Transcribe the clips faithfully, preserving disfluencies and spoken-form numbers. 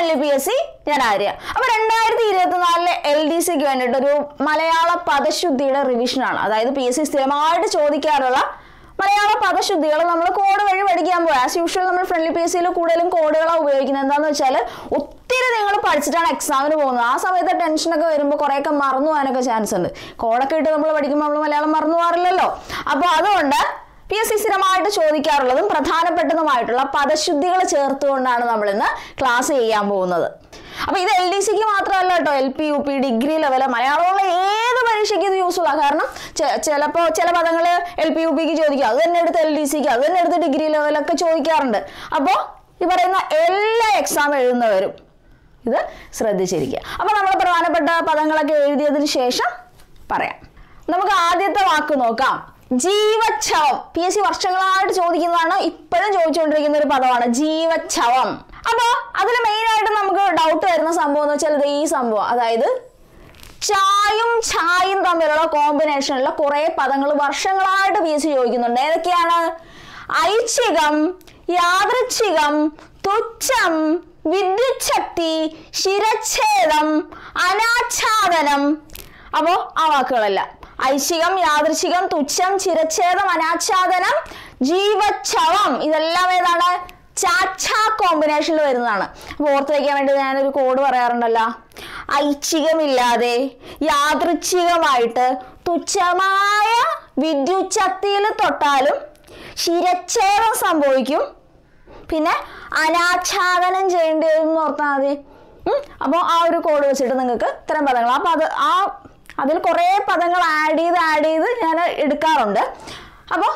Friendly P S C ഞാൻ ആര്യ. അപ്പൊ രണ്ടായിരത്തി ഇരുപത്തി നാലിലെ എൽ ഡി സിക്ക് വേണ്ടിയിട്ട് ഒരു മലയാള പദശുദ്ധിയുടെ റിവിഷനാണ്. അതായത് പി എസ് സി സ്ഥിരമായിട്ട് ചോദിക്കാറുള്ള മലയാള പദശുദ്ധികൾ നമ്മൾ കോഡ് വഴി പഠിക്കാൻ പോയി. ആസ് യൂഷ്വൽ നമ്മൾ ഫ്രണ്ട്ലി പി എസ് സിയിൽ കൂടുതലും കോഡുകളാണ് ഉപയോഗിക്കുന്നത്. എന്താണെന്ന് വെച്ചാൽ ഒത്തിരി നിങ്ങൾ പഠിച്ചിട്ടാണ് എക്സാമിന് പോകുന്നത്. ആ സമയത്ത് ടെൻഷനൊക്കെ വരുമ്പോൾ കുറേയൊക്കെ മറന്നു പോകാനൊക്കെ ചാൻസ് ഉണ്ട്. കോഡൊക്കെ ഇട്ട് നമ്മൾ പഠിക്കുമ്പോൾ നമ്മൾ മലയാളം മറന്നു പോകാറില്ലല്ലോ. അപ്പോൾ അതുകൊണ്ട് പി എസ് സി സ്ഥിരമായിട്ട് ചോദിക്കാറുള്ളതും പ്രധാനപ്പെട്ടതുമായിട്ടുള്ള പദശുദ്ധികൾ ചേർത്തുകൊണ്ടാണ് നമ്മൾ ഇന്ന് ക്ലാസ് ചെയ്യാൻ പോകുന്നത്. അപ്പൊ ഇത് എൽ ഡി സിക്ക് മാത്രമല്ല കേട്ടോ, L P U P degree level മലയാളമുള്ള ഏത് പരീക്ഷയ്ക്ക് ഇത് യൂസ്ഫുൾ ആണ്. കാരണം ചിലപ്പോൾ ചില പദങ്ങൾ എൽ പി യു പിക്ക് ചോദിക്കുക, അത് തന്നെ എടുത്ത് എൽ ഡി സിക്ക്, അത് തന്നെ എടുത്ത് ഡിഗ്രി ലെവലൊക്കെ ചോദിക്കാറുണ്ട്. അപ്പോൾ ഈ പറയുന്ന എല്ലാ എക്സാം എഴുതുന്നവരും ഇത് ശ്രദ്ധിച്ചിരിക്കുക. അപ്പൊ നമ്മൾ പ്രധാനപ്പെട്ട പദങ്ങളൊക്കെ എഴുതിയതിന് ശേഷം പറയാം. നമുക്ക് ആദ്യത്തെ വാക്ക് നോക്കാം. ജീവച്ഛവം. പി എസ് സി വർഷങ്ങളായിട്ട് ചോദിക്കുന്നതാണ്, ഇപ്പോഴും ചോദിച്ചുകൊണ്ടിരിക്കുന്ന ഒരു പദമാണ് ജീവച്ഛവം. അപ്പൊ അതിൽ മെയിൻ ആയിട്ട് നമുക്ക് ഡൗട്ട് വരുന്ന സംഭവം എന്ന് വെച്ചാൽ ഈ സംഭവം, അതായത് ചായും ഛായും തമ്മിലുള്ള കോമ്പിനേഷനുള്ള കുറെ പദങ്ങൾ വർഷങ്ങളായിട്ട് പി എസ് സി ചോദിക്കുന്നുണ്ട്. ഏതൊക്കെയാണ്? ഐച്ഛികം, യാദൃച്ഛികം, തുച്ഛം, വിദ്യുച്ഛക്തി, ശിരച്ഛേദം, അനാച്ഛാദനം. അപ്പോ ആ വാക്കുകളെല്ലാം ഐച്ഛികം, യാദൃച്ഛികം, തുച്ഛം, ശിരച്ഛേദം, അനാച്ഛാദനം, ജീവച്ഛവം. ഇതെല്ലാം ഏതാണ്? ചാച്ച കോമ്പിനേഷനിൽ വരുന്നതാണ്. അപ്പൊ ഓർത്ത് വയ്ക്കാൻ വേണ്ടി ഞാനൊരു കോഡ് പറയാറുണ്ടല്ലോ. ഐച്ഛികമില്ലാതെ യാദൃച്ഛികമായിട്ട് തുച്ഛമായ വിദ്യുത് ശക്തിയിൽ തൊട്ടാലും ശിരച്ഛേദം സംഭവിക്കും, പിന്നെ അനാച്ഛാദനം ചെയ്യേണ്ടി വരും എന്ന് ഓർത്താൽ മതി. അപ്പോൾ ആ ഒരു കോഡ് വെച്ചിട്ട് നിങ്ങൾക്ക് ഇത്തരം പദങ്ങൾ അപ്പൊ അത് ആ അതിൽ കുറേ പദങ്ങൾ ആഡ് ചെയ്ത് ആഡ് ചെയ്ത് ഞാൻ എടുക്കാറുണ്ട്. അപ്പോൾ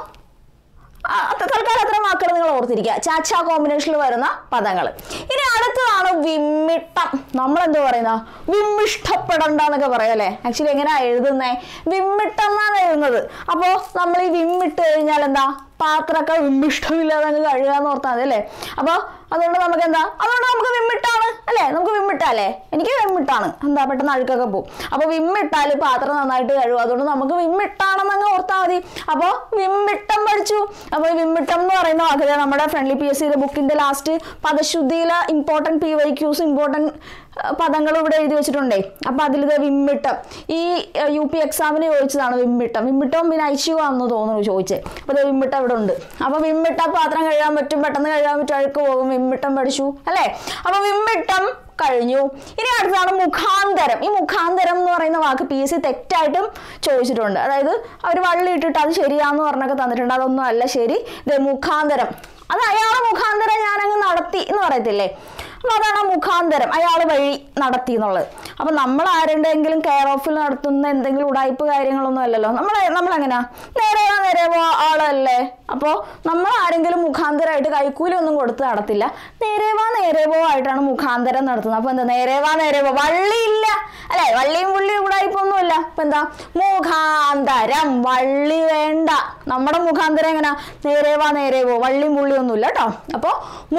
തൽക്കാലം അത്തരം വാക്കുകൾ നിങ്ങൾ ഓർത്തിരിക്കുക, ചാച്ച കോമ്പിനേഷനിൽ വരുന്ന പദങ്ങൾ. ഇനി അടുത്തതാണ് വിമ്മിട്ടം. നമ്മളെന്താ പറയുന്ന വിമ്മിഷ്ടപ്പെടണ്ട എന്നൊക്കെ പറയാം അല്ലേ. ആക്ച്വലി എങ്ങനെയാ എഴുതുന്നേ? വിമ്മിട്ടം എന്നാണ് എഴുതുന്നത്. അപ്പോൾ നമ്മൾ ഈ വിമ്മിട്ട് കഴിഞ്ഞാൽ എന്താ? പാത്രമൊക്കെ വിമ്മിഷ്ടമില്ലാതെ അങ്ങ് കഴുകാന്ന് ഓർത്താൽ മതി അല്ലേ. അപ്പോൾ അതുകൊണ്ട് നമുക്ക് എന്താ അതുകൊണ്ട് നമുക്ക് വിമ്മിട്ടാണ് അല്ലേ. നമുക്ക് വിമ്മിട്ടല്ലേ, എനിക്ക് വിമ്മിട്ടാണ്. എന്താ പെട്ടെന്ന് അഴുക്കൊക്കെ പോകും. അപ്പോൾ വിമ്മിട്ടാൽ പാത്രം നന്നായിട്ട് കഴുകും. അതുകൊണ്ട് നമുക്ക് വിമ്മിട്ടാണെന്ന് അങ്ങ് ഓർത്താൽ മതി. അപ്പോൾ വിമ്മിട്ടം പഠിച്ചു. അപ്പോൾ വിമ്മിട്ടം എന്ന് പറയുന്ന വാക്കില്ല നമ്മുടെ ഫ്രണ്ട്ലി പി എസ് സിയുടെ ബുക്കിന്റെ ലാസ്റ്റ് പദശുദ്ധിയിലെ important P Y Qs important പദങ്ങൾ ഇവിടെ എഴുതി വെച്ചിട്ടുണ്ടേ. അപ്പൊ അതിലിത് വിമ്മിട്ടം ഈ യു പി എക്സാമിന് ചോദിച്ചതാണ് വിമ്മിട്ടം. വിമ്മിട്ടവും പിന്നെ ഐച്ഛികമാണെന്ന് തോന്നുന്നു ചോദിച്ചത്. അപ്പൊ ഇത് വിമ്മിട്ടം ഇവിടെ ഉണ്ട്. അപ്പൊ വിമ്മിട്ട പാത്രം കഴുകാൻ പറ്റും, പെട്ടെന്ന് കഴുകാൻ പറ്റും, അഴുക്ക് പോകും. വിമ്മിട്ടം പഠിച്ചു അല്ലേ. അപ്പൊ വിമ്മിട്ടം കഴിഞ്ഞു. ഇനി അടുത്താണ് മുഖാന്തരം. ഈ മുഖാന്തരം എന്ന് പറയുന്ന വാക്ക് പി എസ് സി തെറ്റായിട്ടും ചോദിച്ചിട്ടുണ്ട്. അതായത് അവർ വള്ളി ഇട്ടിട്ട് അത് ശരിയാന്ന് പറഞ്ഞൊക്കെ തന്നിട്ടുണ്ട്. അതൊന്നും അല്ല ശരി. ഇത് മുഖാന്തരം, അത് അയാളെ മുഖാന്തരം ഞാനങ്ങ് നടത്തി എന്ന് പറയത്തില്ലേ. അപ്പൊ അതാണ് മുഖാന്തരം, അയാൾ വഴി നടത്തി എന്നുള്ളത്. അപ്പൊ നമ്മൾ ആരുടെയെങ്കിലും കെയർ ഓഫിൽ നടത്തുന്ന എന്തെങ്കിലും ഉടായ്പ കാര്യങ്ങളൊന്നും അല്ലല്ലോ. നമ്മൾ നമ്മളെങ്ങനെയാ നേരെ നേരെ പോ ആളല്ലേ. അപ്പോൾ നമ്മൾ ആരെങ്കിലും മുഖാന്തരമായിട്ട് കൈക്കൂലി ഒന്നും കൊടുത്ത് നടത്തില്ല. നേരേവാ നേരേവോ ആയിട്ടാണ് മുഖാന്തരം നടത്തുന്നത്. അപ്പൊ എന്താ നേരേവാ നേരേവോ, വള്ളിയില്ല അല്ലെ, വള്ളിയും പുള്ളിയും ഉടായ്പൊന്നുമില്ല. അപ്പൊ എന്താ മുഖാന്തരം, വള്ളി വേണ്ട. നമ്മുടെ മുഖാന്തരം എങ്ങനെയാ നേരേവാ നേരേവോ, വള്ളിയും പുള്ളിയും ഒന്നുമില്ല കേട്ടോ. അപ്പൊ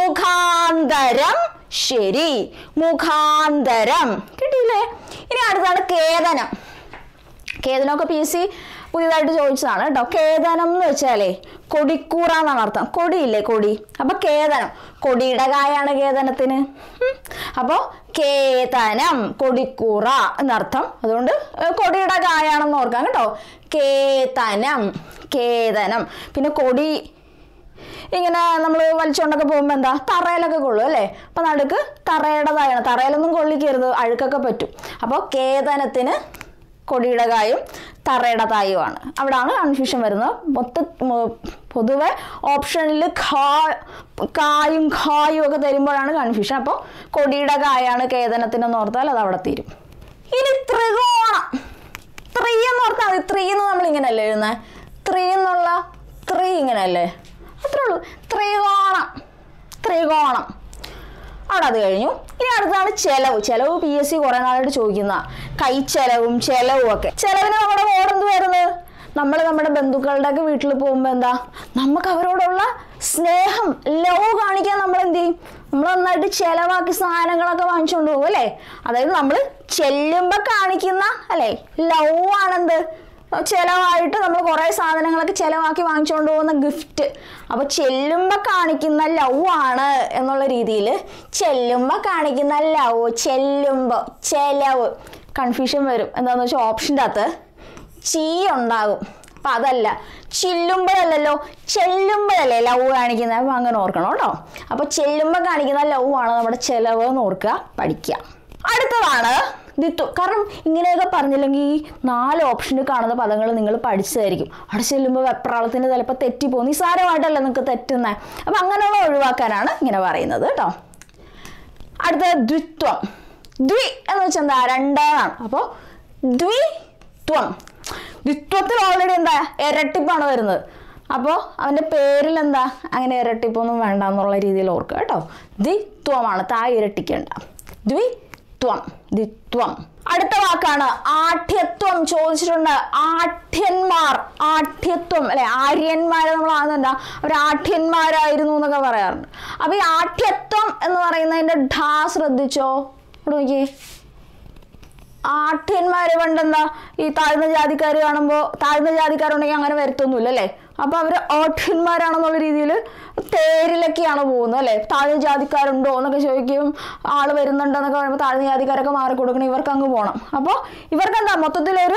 മുഖാന്തരം ശരി, മുഖാന്തരം കിട്ടിയില്ലേ. ഇനി അടുത്താണ് കേതനം. കേതനമൊക്കെ പി എസ് സി പുതിയതായിട്ട് ചോദിച്ചതാണ് കേട്ടോ. കേതനം എന്ന് വെച്ചാലേ കൊടിക്കൂറ എന്നാണ് അർത്ഥം. കൊടിയില്ലേ, കൊടി. അപ്പൊ കേതനം, കൊടിയുടെ കായാണ് കേതനത്തിന്. അപ്പോ കേതനം കൊടിക്കൂറ എന്നർത്ഥം. അതുകൊണ്ട് കൊടിയുടെ കായാണെന്ന് ഓർക്കാം കേട്ടോ. കേതനം, കേതനം. പിന്നെ കൊടി ഇങ്ങനെ നമ്മൾ വലിച്ചുകൊണ്ടൊക്കെ പോകുമ്പോൾ എന്താ തറയിലൊക്കെ കൊള്ളും അല്ലേ. അപ്പൊ നടുക്ക് തറയുടേതായാണ്. തറയിലൊന്നും കൊള്ളിക്കരുത്, അഴുക്കൊക്കെ പറ്റും. അപ്പോൾ കേതനത്തിന് കൊടിയുടെ കായും തറയുടെ തായുമാണ്. അവിടാണ് കൺഫ്യൂഷൻ വരുന്നത്. മൊത്ത പൊതുവെ ഓപ്ഷനിൽ ഖാ കായും ഖായും ഒക്കെ തരുമ്പോഴാണ് കൺഫ്യൂഷൻ. അപ്പോൾ കൊടിയുടെ കായാണ് കേതനത്തിനെന്ന് ഓർത്താൽ അത് അവിടെ തീരും. ഇനി ത്രികോണം. ത്രീ എന്ന് ഓർത്താൽ മതി. ത്രീ എന്ന് നമ്മൾ ഇങ്ങനെയല്ലേ എഴുതുന്നത്. ത്രീ എന്നുള്ള ത്രീ ഇങ്ങനെയല്ലേ, അത്രേ ഉള്ളൂ. ത്രികോണം, ത്രികോണം. അവിടെ അത് കഴിഞ്ഞു. ഇനി അടുത്താണ് ചെലവ്. ചെലവ് പി എസ് സി കുറെ നാളായിട്ട് ചോദിക്കുന്ന കൈച്ചെലവും ചെലവും ഒക്കെ. ചെലവിന് നമ്മുടെ മോഡ് എന്ത് വരുന്നത്? നമ്മൾ നമ്മുടെ ബന്ധുക്കളുടെ ഒക്കെ വീട്ടിൽ പോകുമ്പോൾ എന്താ നമുക്ക് അവരോടുള്ള സ്നേഹം, ലവ് കാണിക്കാൻ നമ്മൾ എന്ത് ചെയ്യും? നമ്മൾ നന്നായിട്ട് ചെലവാക്കി സാധനങ്ങളൊക്കെ വാങ്ങിച്ചുകൊണ്ട് പോകും അല്ലേ. അതായത് നമ്മൾ ചെല്ലുമ്പോൾ കാണിക്കുന്ന അല്ലേ ലവ് ആണെന്ത് ചിലവായിട്ട് നമ്മൾ കുറേ സാധനങ്ങളൊക്കെ ചിലവാക്കി വാങ്ങിച്ചുകൊണ്ട് പോകുന്ന ഗിഫ്റ്റ്. അപ്പോൾ ചെല്ലുമ്പോൾ കാണിക്കുന്ന ലവ് ആണ് എന്നുള്ള രീതിയിൽ ചെല്ലുമ്പോൾ കാണിക്കുന്ന ലവ്, ചെല്ലുമ്പോൾ ചെലവ് കൺഫ്യൂഷൻ വരും. എന്താണെന്ന് വെച്ചാൽ ഓപ്ഷൻ്റെ അകത്ത് ചീ ഉണ്ടാകും. അപ്പം അതല്ല, ചെല്ലുമ്പോഴല്ലല്ലോ ചെല്ലുമ്പോഴല്ലേ ലവ് കാണിക്കുന്നത്. അപ്പം അങ്ങനെ ഓർക്കണം കേട്ടോ. അപ്പോൾ ചെല്ലുമ്പോൾ കാണിക്കുന്ന ലവ് ആണ് നമ്മുടെ ചെലവ് എന്ന് ഓർക്കുക, പഠിക്കുക. അടുത്തതാണ് ദിത്വം. കാരണം ഇങ്ങനെയൊക്കെ പറഞ്ഞില്ലെങ്കിൽ ഈ നാല് ഓപ്ഷനിൽ കാണുന്ന പദങ്ങൾ നിങ്ങൾ പഠിച്ചതായിരിക്കും. അവിടെ ചെല്ലുമ്പോൾ വെപ്രാളത്തിന് ചിലപ്പോൾ തെറ്റിപ്പോകും. നിസ്സാരമായിട്ടല്ല നിങ്ങൾക്ക് തെറ്റുന്നത്. അപ്പം അങ്ങനെയുള്ള ഒഴിവാക്കാനാണ് ഇങ്ങനെ പറയുന്നത് കേട്ടോ. അടുത്തത് ദ്വിത്വം. ദ്വി എന്ന് വെച്ചാൽ എന്താ, രണ്ടാണ്. അപ്പോൾ ദ്വിത്വം. ദ്വിത്വത്തിൽ ഓൾറെഡി എന്താ ഇരട്ടിപ്പാണ് വരുന്നത്. അപ്പോൾ അവൻ്റെ പേരിൽ എന്താ അങ്ങനെ ഇരട്ടിപ്പൊന്നും വേണ്ട എന്നുള്ള രീതിയിൽ ഓർക്കുക കേട്ടോ. ദ്വിത്വമാണ്, താ ഇരട്ടിക്കേണ്ട. ദ്വിത്വം, ദ്വിത്വം. അടുത്ത വാക്കാണ് ആഠ്യത്വം. ചോദിച്ചിട്ടുണ്ട്. ആഠ്യന്മാർ, ആഠ്യത്വം അല്ലെ, ആര്യന്മാരെ നമ്മൾ ആണെന്നുണ്ടാ അവർ ആഠ്യന്മാരായിരുന്നു എന്നൊക്കെ പറയാറുണ്ട്. അപ്പോൾ ഈ ആഠ്യത്വം എന്ന് പറയുന്നതിൻ്റെ ഢാ ശ്രദ്ധിച്ചോ? ഇവിടെ നോക്കിയേ, ആഠ്യന്മാര് പണ്ടെന്താ ഈ താഴ്ന്ന ജാതിക്കാർ കാണുമ്പോൾ താഴ്ന്ന ജാതിക്കാരുണ്ടെങ്കിൽ അങ്ങനെ വരുത്തൊന്നുമില്ല അല്ലേ. അപ്പോൾ അവർ ആഠ്യന്മാരാണെന്നുള്ള രീതിയിൽ തേരിലൊക്കെയാണ് പോകുന്നത് അല്ലേ. താഴ്ന്ന ജാതിക്കാരുണ്ടോ എന്നൊക്കെ ചോദിക്കും. ആൾ വരുന്നുണ്ടോ എന്നൊക്കെ പറയുമ്പോൾ താഴ്ന്ന ജാതിക്കാരൊക്കെ മാറി കൊടുക്കണം, ഇവർക്ക് അങ്ങ് പോകണം. അപ്പോൾ ഇവർക്ക് എന്താ മൊത്തത്തിലൊരു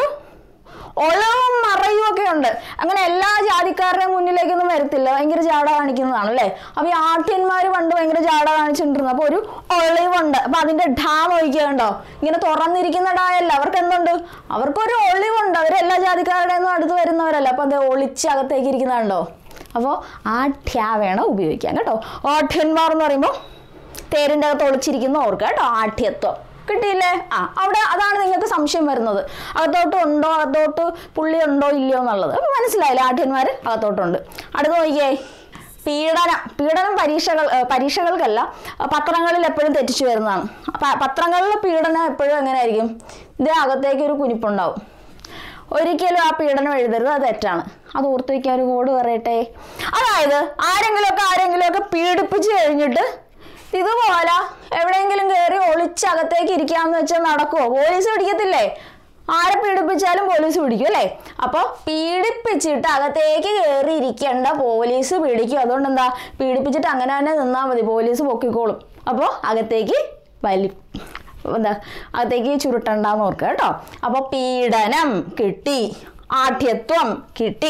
ഒളവും മറയും ഒക്കെ ഉണ്ട്. അങ്ങനെ എല്ലാ ജാതിക്കാരുടെയും മുന്നിലേക്കൊന്നും വരത്തില്ല, ഭയങ്കര ജാട കാണിക്കുന്നതാണ് അല്ലേ. അപ്പോൾ ഈ ആഠ്യന്മാർ പണ്ട് ഭയങ്കര ജാട കാണിച്ചിട്ടുണ്ടിരുന്നു. അപ്പോൾ ഒരു ഒളിവുണ്ട്. അപ്പോൾ അതിൻ്റെ ഢാ നോക്കിയുണ്ടോ, ഇങ്ങനെ തുറന്നിരിക്കുന്ന ഢാ അല്ല, അവർക്ക് എന്തുണ്ട്, അവർക്കൊരു ഒളിവുണ്ട്. അവരെല്ലാ ജാതിക്കാരുടെ ഒന്നും അടുത്ത് വരുന്നവരല്ല. അപ്പോൾ എന്താ ഒളിച്ച് അകത്തേക്ക് ഇരിക്കുന്നുണ്ടോ. അപ്പോൾ ആ ഠ്യാ വേണം ഉപയോഗിക്കാൻ കേട്ടോ. ആഠ്യന്മാർ എന്ന് പറയുമ്പോൾ തേരിൻ്റെ അകത്ത് ഒളിച്ചിരിക്കുന്ന ഓർക്കുക കേട്ടോ. ആഠ്യത്വം കിട്ടിയില്ലേ? ആ അവിടെ അതാണ് നിങ്ങൾക്ക് സംശയം വരുന്നത്, അകത്തോട്ട് ഉണ്ടോ, അകത്തോട്ട് പുള്ളി ഉണ്ടോ ഇല്ലയോ എന്നുള്ളത്. അപ്പം മനസ്സിലായില്ലേ, ആഠ്യന്മാർ അകത്തോട്ടുണ്ട്. അടുത്ത് നോക്കിയേ, പീഡനം. പീഡനം പരീക്ഷകൾ പരീക്ഷകൾക്കല്ല പത്രങ്ങളിൽ എപ്പോഴും തെറ്റിച്ചു വരുന്നതാണ്. പത്രങ്ങളിൽ പീഡനം എപ്പോഴും എങ്ങനെ ആയിരിക്കും, ഇതിന് അകത്തേക്ക് ഒരു കുനിപ്പുണ്ടാവും. ഒരിക്കലും ആ പീഡനം എഴുതരുത്, അത് തെറ്റാണ്. അത് ഓർത്ത് വയ്ക്കാൻ ഒരു കോഡ് പറയട്ടെ. അതായത് ആരെങ്കിലുമൊക്കെ ആരെങ്കിലുമൊക്കെ പീഡിപ്പിച്ച് കഴിഞ്ഞിട്ട് ഇതുപോലെ എവിടെയെങ്കിലും കയറി ഒളിച്ചകത്തേക്ക് ഇരിക്കാന്ന് വെച്ചാൽ നടക്കുമോ? പോലീസ് പിടിക്കത്തില്ലേ? ആരെ പീഡിപ്പിച്ചാലും പോലീസ് പിടിക്കും അല്ലേ. അപ്പോൾ പീഡിപ്പിച്ചിട്ട് അകത്തേക്ക് കയറി ഇരിക്കേണ്ട, പോലീസ് പിടിക്കും. അതുകൊണ്ട് എന്താ, പീഡിപ്പിച്ചിട്ട് അങ്ങനെ തന്നെ നിന്നാൽ മതി, പോലീസ് പൊക്കിക്കോളും. അപ്പോൾ അകത്തേക്ക് വലി എന്താ അകത്തേക്ക് ചുരുട്ടണ്ടെന്ന് ഓർക്കുക കേട്ടോ. അപ്പോൾ പീഡനം കിട്ടി, ആഠ്യത്വം കിട്ടി.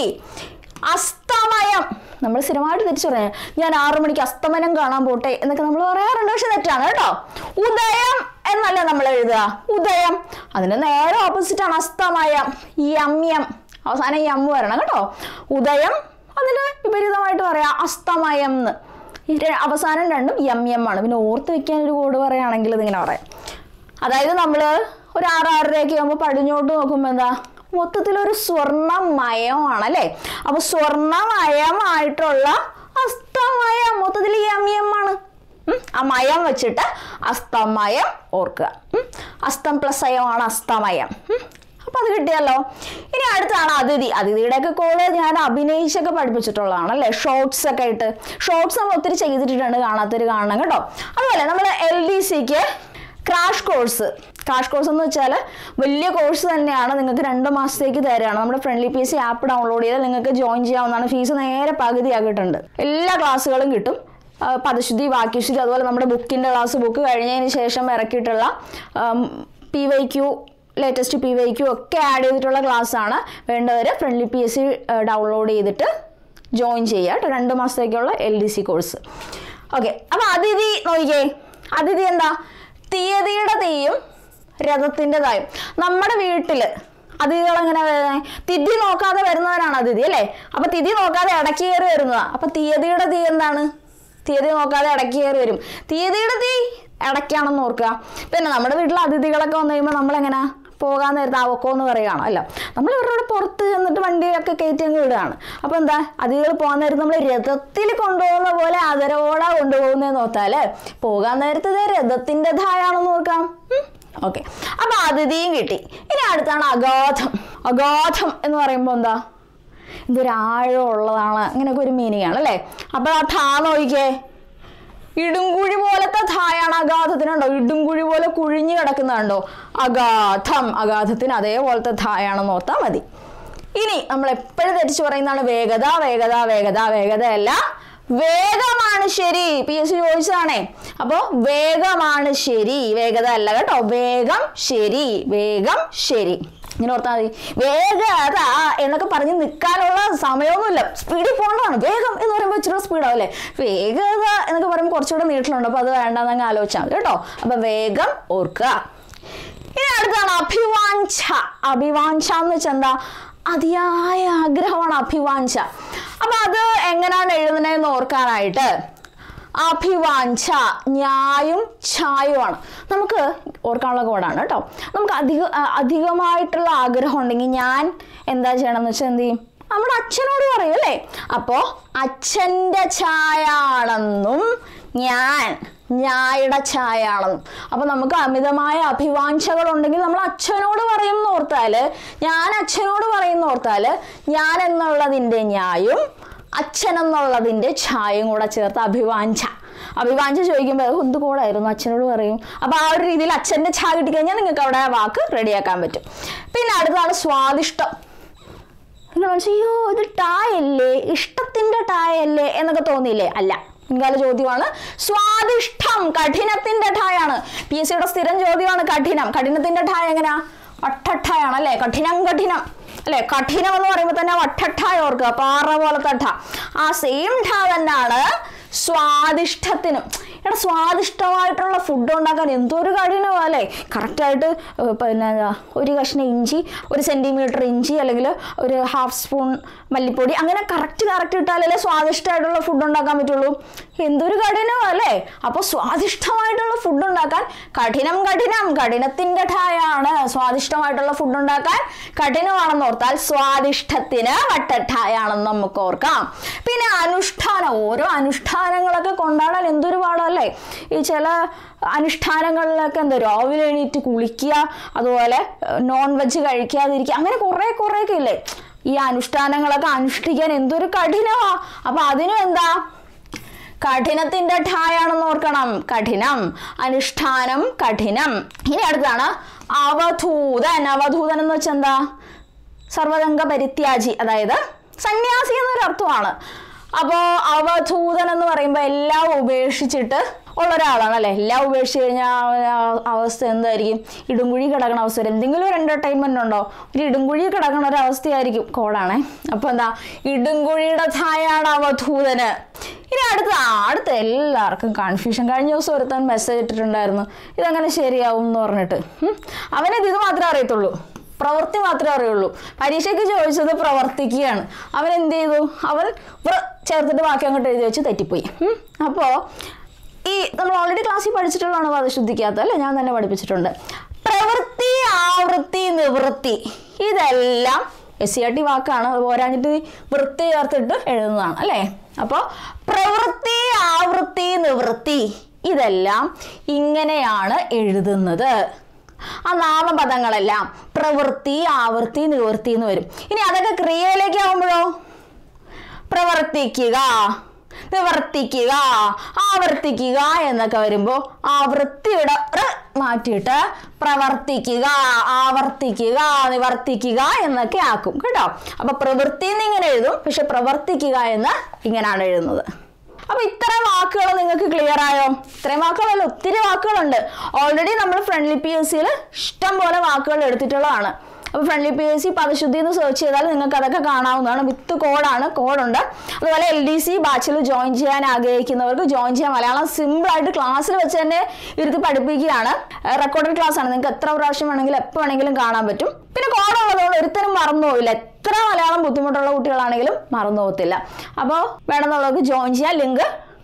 അസ്തമയം നമ്മൾ സ്ഥിരമായിട്ട് തിരിച്ചു പറയാം. ഞാൻ ആറു മണിക്ക് അസ്തമനം കാണാൻ പോട്ടെ എന്നൊക്കെ നമ്മൾ പറയാറുണ്ട്, പക്ഷെ തെറ്റാണ് കേട്ടോ. ഉദയം എന്നല്ല നമ്മൾ എഴുതുക, ഉദയം. അതിന് നേരെ ഓപ്പോസിറ്റ് ആണ് അസ്തമയം. യമ്യം, അവസാനം യമ്മ് വരണം കേട്ടോ. ഉദയം അതിന് വിപരീതമായിട്ട് പറയാം അസ്തമയം എന്ന്. അവസാനം രണ്ടും യമ്യമാണ്. പിന്നെ ഓർത്ത് വെക്കാൻ ഒരു കോഡ് പറയുകയാണെങ്കിൽ ഇതിങ്ങനെ പറയാം. അതായത് നമ്മൾ ഒരു ആറ് ആറരയൊക്കെ ആകുമ്പോൾ പടിഞ്ഞോട്ട് നോക്കുമ്പോൾ എന്താ, മൊത്തത്തിലൊരു സ്വർണ്ണമയമാണല്ലേ. അപ്പൊ സ്വർണ്ണമയമായിട്ടുള്ള അസ്തമയം മൊത്തത്തിൽ യമ്യമാണ്. ആ മയം വെച്ചിട്ട് അസ്തമയം ഓർക്കുക. അസ്തം പ്ലസ് അയമാണ് അസ്തമയം. അപ്പൊ അത് കിട്ടിയല്ലോ. ഇനി അടുത്താണ് അതിഥി. അതിഥിയുടെ ഒക്കെ കോള് ഞാൻ അഭിനയിച്ചൊക്കെ പഠിപ്പിച്ചിട്ടുള്ളതാണ് അല്ലേ. ഷോർട്സ് ഒക്കെ ആയിട്ട് ഷോർട്സ് നമ്മൾ ഒത്തിരി ചെയ്തിട്ടുണ്ട്, കാണാത്തൊരു കാണണം കേട്ടോ. അതുപോലെ നമ്മൾ എൽ ഡി സിക്ക് ക്രാഷ് കോഴ്സ് ക്രാഷ് കോഴ്സ് എന്ന് വെച്ചാൽ വലിയ കോഴ്സ് തന്നെയാണ്. നിങ്ങൾക്ക് രണ്ട് മാസത്തേക്ക് തരാണ്. നമ്മുടെ friendly P C app download ചെയ്താൽ നിങ്ങൾക്ക് ജോയിൻ ചെയ്യാവുന്നതാണ്. ഫീസ് നേരെ പകുതിയാക്കിയിട്ടുണ്ട്. എല്ലാ ക്ലാസ്സുകളും കിട്ടും. പദശുദ്ധി, വാക്യശുദ്ധി, അതുപോലെ നമ്മുടെ ബുക്കിൻ്റെ ക്ലാസ്, ബുക്ക് കഴിഞ്ഞതിന് ശേഷം ഇറക്കിയിട്ടുള്ള P Y Q, latest P Y Q ഒക്കെ ആഡ് ചെയ്തിട്ടുള്ള ക്ലാസ്സാണ്. വേണ്ടവർ friendly P S C download ചെയ്തിട്ട് ജോയിൻ ചെയ്യുക കേട്ടോ. രണ്ട് മാസത്തേക്കുള്ള L D C course. Okay. അപ്പോൾ അതിഥി നോക്കിയേ, അതിഥി എന്താ, തീയതിയുടെ തീയും രഥത്തിൻ്റെതായും. നമ്മുടെ വീട്ടിൽ അതിഥികൾ എങ്ങനെ വരുന്നത്, തിഥി നോക്കാതെ വരുന്നവരാണ് അതിഥി അല്ലേ. അപ്പൊ തിഥി നോക്കാതെ ഇടയ്ക്ക് കയറി വരുന്നതാണ്. അപ്പൊ തീയതിയുടെ തീ എന്താണ്, തീയതി നോക്കാതെ ഇടയ്ക്ക് കയറി വരും. തീയതിയുടെ തീ ഇടയ്ക്കാണെന്ന് ഓർക്കുക. പിന്നെ നമ്മുടെ വീട്ടിൽ അതിഥികളൊക്കെ വന്നു കഴിയുമ്പോൾ നമ്മളെങ്ങനെ പോകാൻ നേരത്തെ ആവക്കോ എന്ന് പറയുകയാണ് അല്ല, നമ്മൾ ഇവരുടെ പുറത്ത് ചെന്നിട്ട് വണ്ടിയൊക്കെ കയറ്റി അങ്ങ് വിടുകയാണ്. അപ്പോൾ എന്താ, അതിഥികൾ പോകാൻ നേരത്ത് നമ്മൾ രഥത്തിൽ കൊണ്ടുപോകുന്ന പോലെ ആദരവോടെ കൊണ്ടുപോകുന്നതെന്ന് ഓർത്താല് പോകാൻ നേരത്തെ രഥത്തിൻ്റെതായാണെന്ന് നോക്കാം. ഓക്കെ. അപ്പൊ അതിഥിയും കിട്ടി. ഇനി അടുത്താണ് അഗാധം. അഗാധം എന്ന് പറയുമ്പോൾ എന്താ, ഇതൊരാഴം ഉള്ളതാണ്, അങ്ങനെയൊക്കെ ഒരു മീനിങ് ആണ് അല്ലേ. അപ്പൊ ആ ധാ നോക്കിക്കേ, ഇടുംകുഴി പോലത്തെ ധായാണ് അഗാധത്തിനുണ്ടോ, ഇടുംകുഴി പോലെ കുഴിഞ്ഞു കിടക്കുന്നുണ്ടോ, അഗാധം. അഗാധത്തിന് അതേപോലത്തെ ധായാണെന്ന് ഓർത്താൽ മതി. ഇനി നമ്മൾ എപ്പോഴും തെറ്റിച്ച് പറയുന്നതാണ് വേഗത വേഗത വേഗത വേഗതയല്ല വേഗമാണ് ശരി. പി എസ് സി ചോദിച്ചതാണേ. അപ്പോ വേഗമാണ് ശരി, വേഗത അല്ല കേട്ടോ. വേഗം ശരി, വേഗം ശരി. ഇങ്ങനെ ഓർത്താൽ മതി. വേഗത എന്നൊക്കെ പറഞ്ഞ് നിൽക്കാനുള്ള സമയമൊന്നുമില്ല, സ്പീഡിൽ പോകേണ്ടതാണ്. വേഗം എന്ന് പറയുമ്പോൾ ഇച്ചിരി സ്പീഡാവും അല്ലേ. വേഗത എന്നൊക്കെ പറയുമ്പോൾ കുറച്ചുകൂടെ നീട്ടിലുണ്ട്, അപ്പോൾ അത് വേണ്ടെന്നങ്ങ് ആലോചിച്ചാൽ മതി കേട്ടോ. അപ്പൊ വേഗം ഓർക്കുക. ഇനി അടുത്താണ് അഭിവാഞ്ച. അഭിവാഞ്ച എന്ന് വെച്ചാൽ എന്താ? അതിയായ ആഗ്രഹമാണ് അഭിവാഞ്ച. അപ്പൊ അത് എങ്ങനെയാണ് എഴുതുന്നതെന്ന് ഓർക്കാനായിട്ട് അഭിവാഞ്ച ഞായും ഛായുമാണ് നമുക്ക് ഓർക്കാനുള്ള കോഡാണ് കേട്ടോ. നമുക്ക് അധിക അധികമായിട്ടുള്ള ആഗ്രഹം ഉണ്ടെങ്കിൽ ഞാൻ എന്താ ചെയ്യണമെന്ന് വെച്ചാൽ എന്ത് ചെയ്യും? നമ്മുടെ അച്ഛനോട് പറയും അല്ലേ. അപ്പോ അച്ഛൻ്റെ ഛായാണെന്നും ഞാൻ ഞായുടെ ഛായാണെന്നും. അപ്പൊ നമുക്ക് അമിതമായ അഭിവാഞ്ചകൾ ഉണ്ടെങ്കിൽ നമ്മൾ അച്ഛനോട് പറയുന്ന ഓർത്താല്, ഞാൻ അച്ഛനോട് പറയുന്ന ഓർത്താല് ഞാൻ എന്നുള്ളതിൻ്റെ ഞായും അച്ഛൻ എന്നുള്ളതിൻ്റെ ഛായയും കൂടെ ചേർത്ത് അഭിവാഞ്ച. അഭിവാഞ്ച ചോദിക്കുമ്പോൾ എന്ത് കൂടായിരുന്നു അച്ഛനോട് പറയും. അപ്പൊ ആ ഒരു രീതിയിൽ അച്ഛൻ്റെ ഛായ കിട്ടിക്കഴിഞ്ഞാൽ നിങ്ങൾക്ക് അവിടെ ആ വാക്ക് റെഡിയാക്കാൻ പറ്റും. പിന്നെ അടുത്താണ് സ്വാദിഷ്ടം. നിങ്ങൾ അയ്യോ ഇത് ടായല്ലേ, ഇഷ്ടത്തിന്റെ ടായല്ലേ എന്നൊക്കെ തോന്നിയില്ലേ? അല്ല, മുൻകാല ചോദ്യമാണ്. സ്വാദിഷ്ടം കഠിനത്തിന്റെ ഠായാണ്. പി എസ് സിയുടെ സ്ഥിരം ചോദ്യമാണ് കഠിനം. കഠിനത്തിന്റെ ഠായ എങ്ങനെയാ? വട്ടഠായാണ് അല്ലെ. കഠിനം കഠിനം അല്ലെ. കഠിനം എന്ന് പറയുമ്പോൾ തന്നെ വട്ടഠായ ഓർക്കുക, പാറ പോലത്തെ ഠ. ആ സെയിം ഠ തന്നെയാണ് സ്വാദിഷ്ടത്തിനും. എടാ സ്വാദിഷ്ടമായിട്ടുള്ള ഫുഡ് ഉണ്ടാക്കാൻ എന്തൊരു കഠിനമാണ് അല്ലേ. കറക്റ്റായിട്ട് പിന്നെ ഒരു കഷ്ണം ഇഞ്ചി, ഒരു സെൻറ്റിമീറ്റർ ഇഞ്ചി, അല്ലെങ്കിൽ ഒരു ഹാഫ് സ്പൂൺ മല്ലിപ്പൊടി, അങ്ങനെ കറക്റ്റ് കറക്റ്റ് ഇട്ടാലല്ലേ സ്വാദിഷ്ടമായിട്ടുള്ള ഫുഡ് ഉണ്ടാക്കാൻ പറ്റുള്ളൂ. എന്തൊരു കഠിനമാണ് അല്ലേ. അപ്പോൾ സ്വാദിഷ്ടമായിട്ടുള്ള ഫുഡ് ഉണ്ടാക്കാൻ കഠിനം കഠിനം കഠിനത്തിൻ്റെ ഠായാണ്. സ്വാദിഷ്ടമായിട്ടുള്ള ഫുഡ് ഉണ്ടാക്കാൻ കഠിനമാണെന്ന് ഓർത്താൽ സ്വാദിഷ്ടത്തിന് വട്ടഠായാണെന്ന് നമുക്ക് ഓർക്കാം. പിന്നെ അനുഷ്ഠാനം. ഓരോ അനുഷ്ഠാനങ്ങളൊക്കെ കൊണ്ടാടാൻ എന്തൊരു പാടല്ലേ. ഈ ചില അനുഷ്ഠാനങ്ങളിലൊക്കെ എന്താ രാവിലെ എണീറ്റ് കുളിക്കുക, അതുപോലെ നോൺ വെജ് കഴിക്കാതിരിക്കുക, അങ്ങനെ കുറെ കുറേയൊക്കെ ഇല്ലേ. ഈ അനുഷ്ഠാനങ്ങളൊക്കെ അനുഷ്ഠിക്കാൻ എന്തൊരു കഠിനമാ. അപ്പൊ അതിനും എന്താ? കഠിനത്തിന്റെ ഠായാണെന്ന് ഓർക്കണം. കഠിനം, അനുഷ്ഠാനം, കഠിനം. ഇനി അടുത്താണ് അവധൂതൻ. അവധൂതൻ എന്ന് വെച്ചാൽ എന്താ? സർവ്വതംഗ പരിത്യാജി, അതായത് സന്യാസി എന്നൊരു അർത്ഥമാണ്. അപ്പോൾ അവധൂതൻ എന്ന് പറയുമ്പോൾ എല്ലാം ഉപേക്ഷിച്ചിട്ട് ഉള്ള ഒരാളാണ് അല്ലേ. എല്ലാം ഉപേക്ഷിച്ച് കഴിഞ്ഞാൽ അവസ്ഥ എന്തായിരിക്കും? ഇടുംകുഴി കിടക്കണ അവസ്ഥ. എന്തെങ്കിലും ഒരു എൻ്റർടൈൻമെൻ്റ് ഉണ്ടോ? ഒരു ഇടുംകുഴി കിടക്കണ ഒരു അവസ്ഥയായിരിക്കും. കോഡാണേ. അപ്പോൾ എന്താ? ഇടുംകുഴിയുടെ ധായാണ് അവധൂതന്. ഇനി അടുത്ത അടുത്ത എല്ലാവർക്കും കൺഫ്യൂഷൻ. കഴിഞ്ഞ ദിവസം ഒരുത്താൻ മെസ്സേജ് ഇട്ടിട്ടുണ്ടായിരുന്നു, ഇതങ്ങനെ ശരിയാവും എന്ന് പറഞ്ഞിട്ട്. അവനത് ഇത് മാത്രമേ അറിയത്തുള്ളൂ, പ്രവൃത്തി മാത്രമേ അറിയുള്ളൂ. പരീക്ഷയ്ക്ക് ചോദിച്ചത് പ്രവർത്തിക്കുകയാണ്. അവൻ എന്ത് ചെയ്തു? അവൻ ചേർത്തിട്ട് ബാക്കി അങ്ങോട്ട് എഴുതി വെച്ച് തെറ്റിപ്പോയി. അപ്പോൾ ഈ നമ്മൾ ഓൾറെഡി ക്ലാസ്സിൽ പഠിച്ചിട്ടുള്ളതാണ് പദശുദ്ധിക്കകത്ത് അല്ലേ, ഞാൻ തന്നെ പഠിപ്പിച്ചിട്ടുണ്ട്. പ്രവൃത്തി, ആവൃത്തി, നിവൃത്തി, ഇതെല്ലാം എസ് സി ആർ ടി വാക്കാണ്. അത് പോരാഞ്ഞിട്ട് വൃത്തി ചേർത്തിട്ട് എഴുതുന്നതാണ് അല്ലേ. അപ്പോൾ പ്രവൃത്തി, ആവൃത്തി, നിവൃത്തി, ഇതെല്ലാം ഇങ്ങനെയാണ് എഴുതുന്നത്. ആ നാമപദങ്ങളെല്ലാം പ്രവൃത്തി, ആവൃത്തി, നിവൃത്തി എന്ന് വരും. ഇനി അതൊക്കെ ക്രിയയിലേക്ക് ആവുമ്പോഴോ? പ്രവർത്തിക്കുക, നിവർത്തിക്കുക, ആവർത്തിക്കുക എന്നൊക്കെ വരുമ്പോൾ ആ വൃത്തിയുടെ മാറ്റിയിട്ട് പ്രവർത്തിക്കുക, ആവർത്തിക്കുക, നിവർത്തിക്കുക എന്നൊക്കെ ആക്കും കേട്ടോ. അപ്പൊ പ്രവൃത്തി എന്ന് ഇങ്ങനെ എഴുതും, പക്ഷെ പ്രവർത്തിക്കുക എന്ന് ഇങ്ങനെയാണ് എഴുതുന്നത്. അപ്പൊ ഇത്രയും വാക്കുകൾ നിങ്ങൾക്ക് ക്ലിയർ ആയോ? ഇത്രയും വാക്കുകളല്ല, ഒത്തിരി വാക്കുകളുണ്ട്. ഓൾറെഡി നമ്മൾ ഫ്രണ്ട്ലി പി എസ് സിയിൽ ഇഷ്ടം പോലെ വാക്കുകൾ എടുത്തിട്ടുള്ളതാണ്. അപ്പോൾ ഫ്രണ്ട്ലി പി എസ് സി പദശുദ്ധി എന്ന് സെർച്ച് ചെയ്താൽ നിങ്ങൾക്ക് അതൊക്കെ കാണാവുന്നതാണ്. വിത്ത് കോഡാണ്, കോഡുണ്ട്. അതുപോലെ എൽ ഡി സി ബാച്ചിൽ ജോയിൻ ചെയ്യാൻ ആഗ്രഹിക്കുന്നവർക്ക് ജോയിൻ ചെയ്യാൻ മലയാളം സിമ്പിളായിട്ട് ക്ലാസ്സിൽ വെച്ച് തന്നെ ഇരുത്തി പഠിപ്പിക്കുകയാണ്. റെക്കോർഡഡ് ക്ലാസ് ആണ്, നിങ്ങൾക്ക് എത്ര പ്രാവശ്യം വേണമെങ്കിലും എപ്പോൾ വേണമെങ്കിലും കാണാൻ പറ്റും. പിന്നെ കോഡുള്ളതുകൊണ്ട് ഒരുത്തരും മറന്നു പോവില്ല. എത്ര മലയാളം ബുദ്ധിമുട്ടുള്ള കുട്ടികളാണെങ്കിലും മറന്നു പോകത്തില്ല. അപ്പോൾ വേണമെന്നുള്ളവർക്ക് ജോയിൻ ചെയ്യാൻ ലിങ്ക്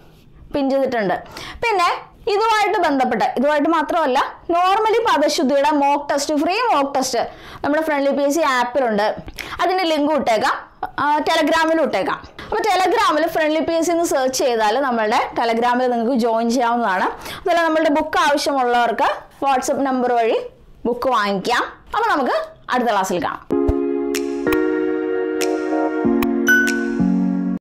പിൻ ചെയ്തിട്ടുണ്ട്. പിന്നെ ഇതുമായിട്ട് ബന്ധപ്പെട്ട്, ഇതുമായിട്ട് മാത്രമല്ല, നോർമലി പദശുദ്ധിയുടെ mock test, free mock test നമ്മുടെ ഫ്രണ്ട്ലി പി എസ് സി ആപ്പിലുണ്ട്. അതിൻ്റെ ലിങ്ക് ഇട്ടേക്കാം, ടെലഗ്രാമിലും ഇട്ടേക്കാം. അപ്പോൾ ടെലഗ്രാമിൽ ഫ്രണ്ട്ലി പി എസ് സി എന്ന് സെർച്ച് ചെയ്താൽ നമ്മളുടെ ടെലഗ്രാമിൽ നിങ്ങൾക്ക് ജോയിൻ ചെയ്യാവുന്നതാണ്. അതുപോലെ നമ്മളുടെ ബുക്ക് ആവശ്യമുള്ളവർക്ക് വാട്സപ്പ് നമ്പർ വഴി ബുക്ക് വാങ്ങിക്കാം. അപ്പോൾ നമുക്ക് അടുത്ത ക്ലാസ്സിൽ കാണാം.